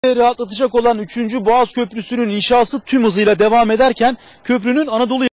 rahatlatacak olan 3. Boğaz Köprüsü'nün inşası tüm hızıyla devam ederken köprünün Anadolu